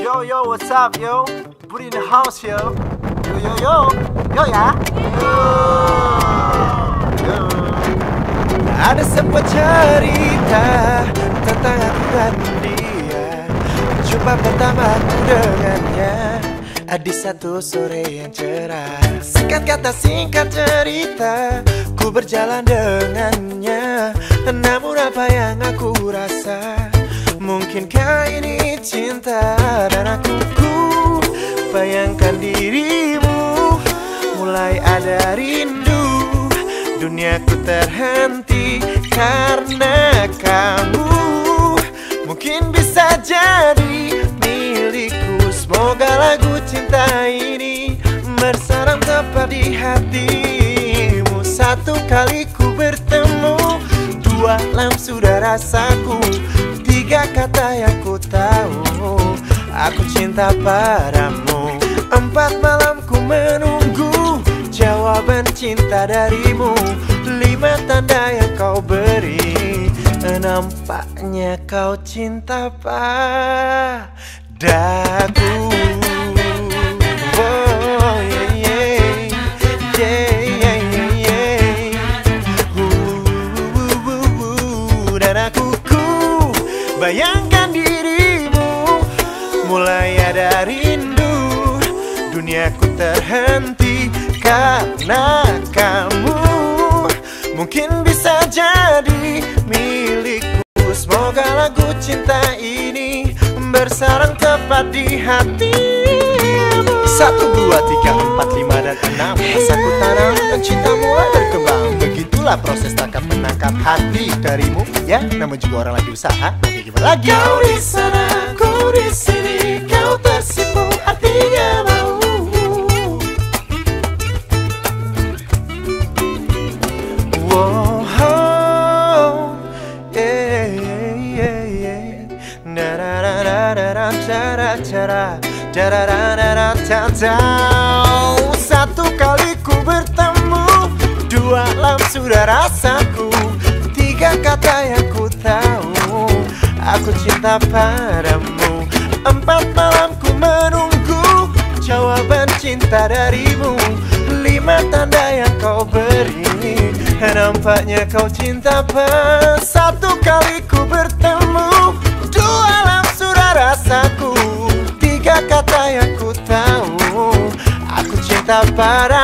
Yo yo, what's up yo? Booty in the house yo. Yo yo yo, yo ya. Yo. Ada sebuah cerita tentang aku dan dia. Jumpa pertamaku dengannya di satu sore yang cerah. Singkat kata singkat cerita, ku berjalan dengannya. Namun apa yang aku rasa, mungkinkah ini cinta? Dan aku bayangkan dirimu, mulai ada rindu. Duniaku terhenti karena kamu. Mungkin bisa jadi milikku. Semoga lagu cinta ini bersarang tepat di hatimu. Satu kali ku bertemu, dua lam sudah rasaku, tiga kata yang ku tahu, aku cinta padamu. Empat malam ku menunggu jawaban cinta darimu. Lima tanda yang kau beri, nampaknya kau cinta padaku. Oh yeah yeah yeah yeah yeah. Dan aku bayangkan dirimu, mulai ada rindu. Duniaku terhenti karena kamu. Mungkin bisa jadi milikku. Semoga lagu cinta ini bersarang tepat di hatimu. 1, 2, 3, 4, 5, dan 6. Rasaku tanam dan cinta mulai berkembang. Begitulah proses tangkap menangkap hati darimu. Ya, namun juga orang lagi usaha. Oke, gimana lagi? Kau di sana, kau di sini, kau tersipu, artinya mau. Satu kali ku bertemu, dua lam sudah rasaku, tiga kata yang ku tahu, aku cinta padamu. Empat malam ku menunggu jawaban cinta darimu. Lima tanda yang kau beri, nampaknya kau cinta padamu. Satu kali ku bertemu, dua lam sudah rasaku, tiga kata yang ku tahu, aku cinta padamu.